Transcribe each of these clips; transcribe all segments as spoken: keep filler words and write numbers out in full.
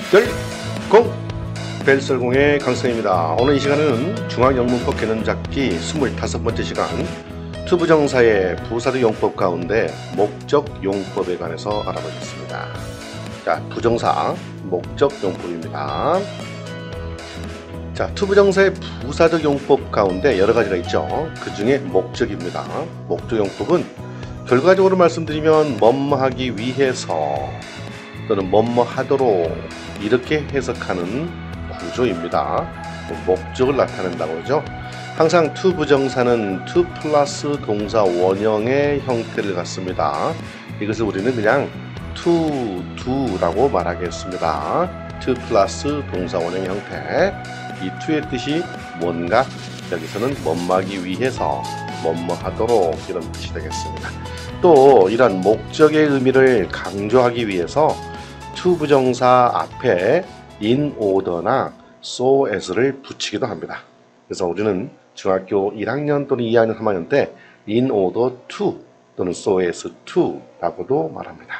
벨공 벨설공의 강성입니다. 오늘 이 시간은 중학영문법 개념 잡기 스물다섯 번째 시간 투부정사의 부사적 용법 가운데 목적 용법에 관해서 알아보겠습니다. 자, 부정사 목적 용법입니다. 자, 투부정사의 부사적 용법 가운데 여러 가지가 있죠. 그 중에 목적입니다. 목적 용법은 결과적으로 말씀드리면 뭐뭐하기 위해서 또는 뭐뭐 하도록 이렇게 해석하는 구조입니다. 목적을 나타낸다고 하죠. 항상 to 부정사는 to 플러스 동사 원형의 형태를 갖습니다. 이것을 우리는 그냥 to, do라고 말하겠습니다. to 플러스 동사 원형 형태. 이 to의 뜻이 뭔가, 여기서는 뭐뭐하기 위해서, 뭐뭐 하도록 이런 뜻이 되겠습니다. 또 이런 목적의 의미를 강조하기 위해서 to 부정사 앞에 in order나 so as를 붙이기도 합니다. 그래서 우리는 중학교 일 학년 또는 이 학년, 삼 학년 때 in order to 또는 so as to 라고도 말합니다.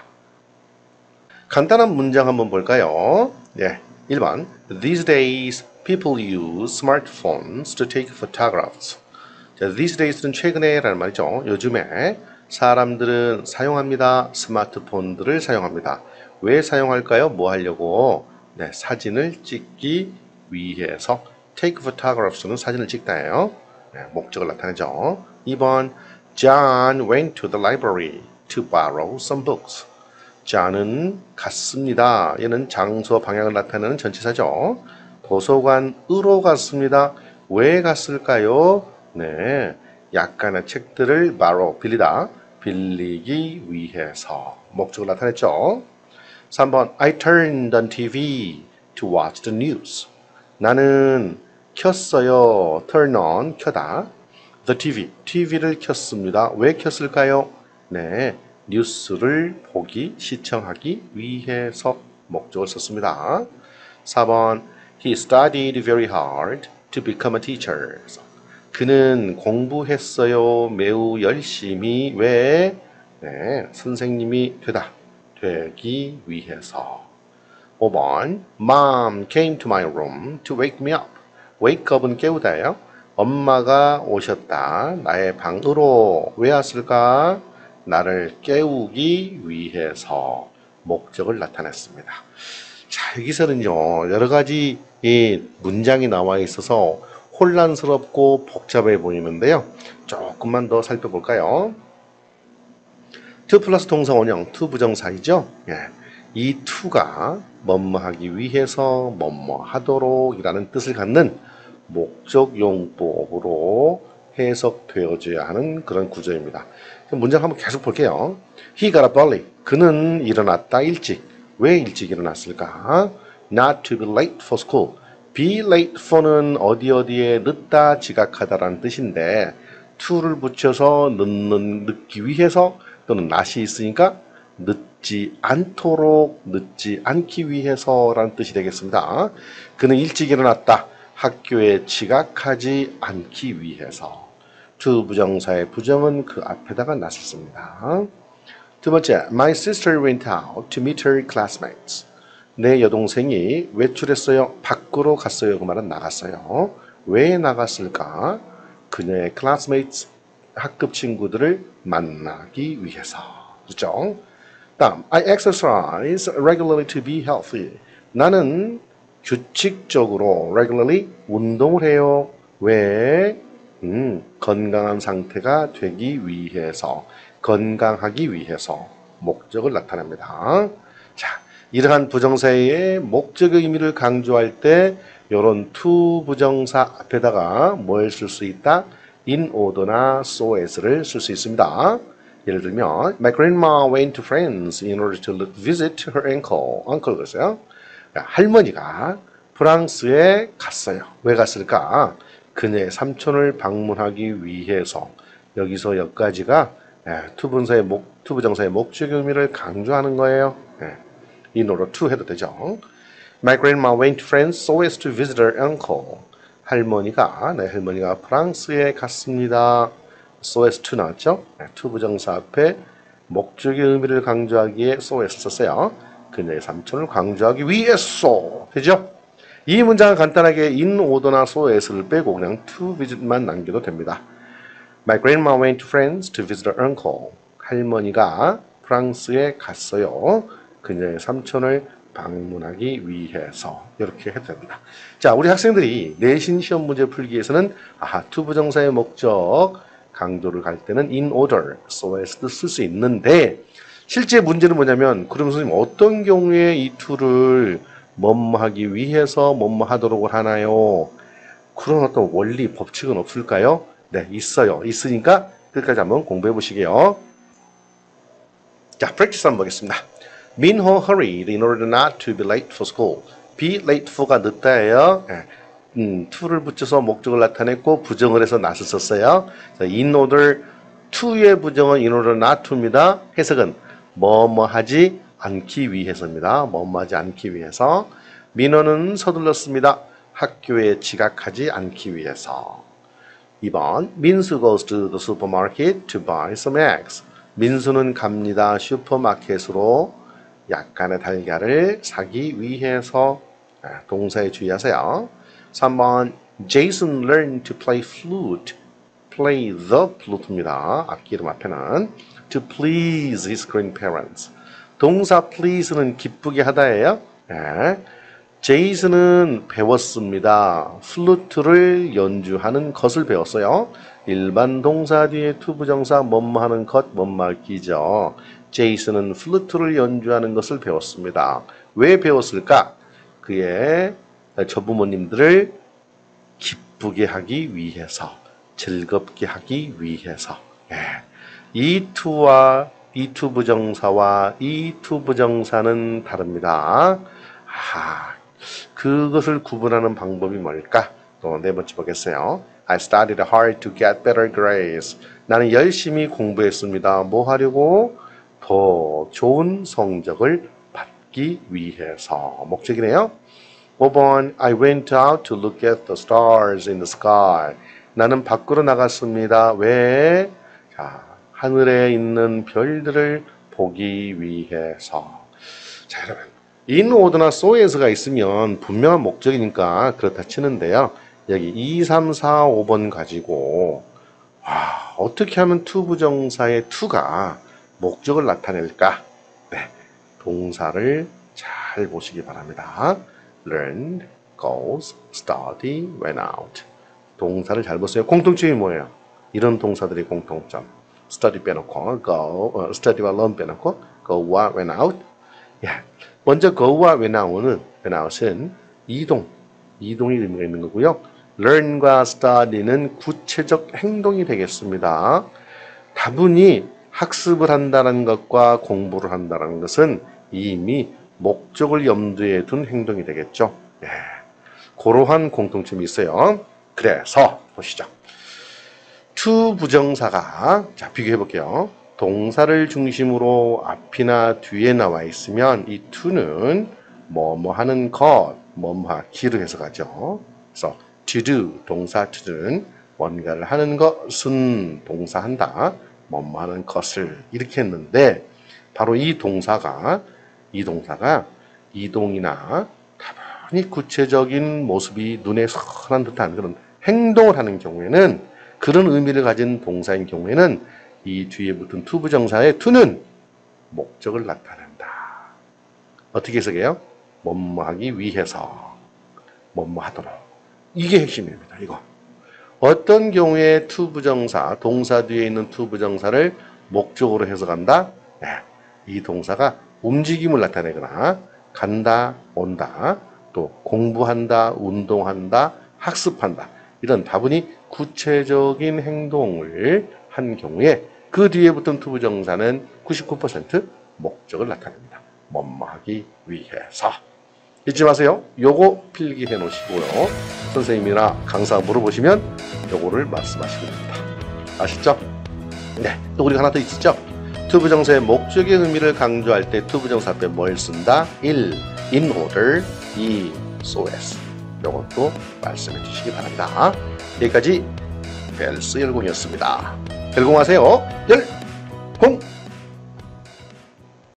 간단한 문장 한번 볼까요? 예, 일 번 These days people use smartphones to take photographs. 자, these days는 최근에 라는 말이죠. 요즘에 사람들은 사용합니다. 스마트폰들을 사용합니다. 왜 사용할까요? 뭐 하려고? 네, 사진을 찍기 위해서. take photographs는 사진을 찍다예요. 네, 목적을 나타내죠. 이 번 John went to the library to borrow some books. John은 갔습니다. 얘는 장소 방향을 나타내는 전치사죠. 도서관으로 갔습니다. 왜 갔을까요? 네, 약간의 책들을 borrow, 빌리다, 빌리기 위해서 목적을 나타냈죠. 삼 번 I turned on 티비 to watch the news. 나는 켰어요. turn on, 켜다. the 티비, 티비를 켰습니다. 왜 켰을까요? 네, 뉴스를 보기, 시청하기 위해서 목적을 썼습니다. 사 번 He studied very hard to become a teacher. 그는 공부했어요. 매우 열심히. 왜? 네, 선생님이 되다. 되기 위해서. 오 번 Mom came to my room to wake me up. wake up은 깨우다예요. 엄마가 오셨다. 나의 방으로. 왜 왔을까? 나를 깨우기 위해서 목적을 나타냈습니다. 자, 여기서는요, 여러 가지 이 문장이 나와 있어서 혼란스럽고 복잡해 보이는데요. 조금만 더 살펴볼까요? to 플러스 동사 원형, to 부정사이죠. 예. 이 to가 뭐뭐 하기 위해서, 뭐뭐 하도록 이라는 뜻을 갖는 목적 용법으로 해석되어져야 하는 그런 구조입니다. 문장 한번 계속 볼게요. He got up early. 그는 일어났다 일찍. 왜 일찍 일어났을까? Not to be late for school. be late for는 어디 어디에 늦다, 지각하다라는 뜻인데 to를 붙여서 늦는, 늦기 위해서 또는 not이 있으니까 늦지 않도록, 늦지 않기 위해서라는 뜻이 되겠습니다. 그는 일찍 일어났다. 학교에 지각하지 않기 위해서. to 부정사의 부정은 그 앞에다가 놨습니다. 두 번째, My sister went out to meet her classmates. 내 여동생이 외출했어요. 밖으로 갔어요. 그 말은 나갔어요. 왜 나갔을까? 그녀의 classmates, 학급 친구들을 만나기 위해서. 그렇죠? 다음, I exercise regularly to be healthy. 나는 규칙적으로 regularly 운동을 해요. 왜? 음, 건강한 상태가 되기 위해서, 건강하기 위해서 목적을 나타냅니다. 자, 이러한 부정사의 목적의 의미를 강조할 때 이런 to 부정사 앞에다가 뭘 쓸 수 있다? in order나 so as를 쓸 수 있습니다. 예를 들면 My grandma went to France in order to visit her uncle. uncle 그랬어요. 할머니가 프랑스에 갔어요. 왜 갔을까? 그녀의 삼촌을 방문하기 위해서. 여기서 여기까지가 to 부정사의 목, to 부정사의 목적의 의미를 강조하는 거예요. in order to 해도 되죠. My grandma went to France so as to visit her uncle. 할머니가, 네, 할머니가 프랑스에 갔습니다. so as to 나왔죠? to 부정사 앞에 목적의 의미를 강조하기에 so as 썼어요. 그녀의 삼촌을 강조하기 위해서. 되죠? 이 문장은 간단하게 in order나 so as를 빼고 그냥 to visit만 남겨도 됩니다. My grandma went to France to visit her uncle. 할머니가 프랑스에 갔어요. 그녀의 삼촌을 방문하기 위해서. 이렇게 해도 됩니다. 자, 우리 학생들이 내신 시험 문제 풀기 위해서는 아하, to 부정사의 목적 강조를 갈 때는 in order, so as도 쓸 수 있는데 실제 문제는 뭐냐면 그럼 선생님 어떤 경우에 이 to를 뭐뭐 하기 위해서 뭐뭐 하도록 하나요? 그런 어떤 원리, 법칙은 없을까요? 네, 있어요. 있으니까 끝까지 한번 공부해 보시게요. 자, 프랙티스 한번 보겠습니다. Minho hurried in order not to be late for school. be late for가 늦다예요. 네. 음, to를 붙여서 목적을 나타냈고 부정을 해서 not을 썼어요. 자, in order to의 부정은 in order not to입니다. 해석은 뭐뭐 하지 않기 위해서입니다. 뭐뭐 하지 않기 위해서. 민호는 서둘렀습니다. 학교에 지각하지 않기 위해서. 이 번 민수 goes to the supermarket to buy some eggs. 민수는 갑니다. 슈퍼마켓으로 약간의 달걀을 사기 위해서. 동사에 주의하세요. 삼 번 Jason learned to play flute. play the flute입니다. 악기 이름 앞에는 to please his grandparents. 동사 please는 기쁘게 하다예요. 네. 제이슨은 배웠습니다. 플루트를 연주하는 것을 배웠어요. 일반 동사 뒤에 to 부정사 뭐뭐 하는 것, 뭐뭐 기죠. 제이슨은 플루트를 연주하는 것을 배웠습니다. 왜 배웠을까? 그의 조부모님들을 기쁘게 하기 위해서, 즐겁게 하기 위해서. 네. 이 to와 이 to 부정사와 이 to 부정사는 다릅니다. 아, 그것을 구분하는 방법이 뭘까? 또 네 번째 보겠어요. I studied hard to get better grades. 나는 열심히 공부했습니다. 뭐 하려고? 더 좋은 성적을 받기 위해서. 목적이네요. 오 번 I went out to look at the stars in the sky. 나는 밖으로 나갔습니다. 왜? 자, 하늘에 있는 별들을 보기 위해서. 자, 여러분. in order나 so as가 있으면 분명한 목적이니까 그렇다 치는데요. 여기 이, 삼, 사, 오 번 가지고 와, 어떻게 하면 to 부정사의 to가 목적을 나타낼까? 네, 동사를 잘 보시기 바랍니다. learned, goes, study, went out. 동사를 잘 보세요. 공통점이 뭐예요? 이런 동사들의 공통점. study 빼놓고 go, 어, study와 learn 빼놓고 go와 went out. 예. 먼저 go와 went out은, went out은 이동, 이동이 의미가 있는 거고요. learn과 study는 구체적 행동이 되겠습니다. 다분히 학습을 한다는 것과 공부를 한다는 것은 이미 목적을 염두에 둔 행동이 되겠죠. 예. 그러한 공통점이 있어요. 그래서 보시죠. to 부정사가, 자, 비교해 볼게요. 동사를 중심으로 앞이나 뒤에 나와 있으면 이 to는 뭐뭐 하는 것, 뭐뭐 하기로 해석하죠. 그래서 to do, 동사 to do는 뭔가를 하는 것은 동사 한다, 뭐뭐 하는 것을 이렇게 했는데 바로 이 동사가 이 동사가 이동이나 다분히 구체적인 모습이 눈에 선한 듯한 그런 행동을 하는 경우에는, 그런 의미를 가진 동사인 경우에는 이 뒤에 붙은 to 부정사의 to는 목적을 나타낸다. 어떻게 해석해요? 뭐뭐 하기 위해서, 뭐뭐 하도록. 이게 핵심입니다. 이거. 어떤 경우에 to 부정사, 동사 뒤에 있는 to 부정사를 목적으로 해석한다? 네, 이 동사가 움직임을 나타내거나 간다, 온다, 또 공부한다, 운동한다, 학습한다, 이런 다분히 구체적인 행동을 한 경우에 그 뒤에 붙은 to 부정사는 구십구 퍼센트 목적을 나타냅니다. 뭐뭐 하기 위해서. 잊지 마세요. 요거 필기해 놓으시고요. 선생님이나 강사 물어보시면 요거를 말씀하시면 됩니다. 아시죠? 네. 또 우리가 하나 더 있죠? to 부정사의 목적의 의미를 강조할 때 to 부정사 앞에 뭘 쓴다? 일. in order. 이. so as. 요것도 말씀해 주시기 바랍니다. 여기까지 벨스 열공이었습니다. 열공하세요. 열공!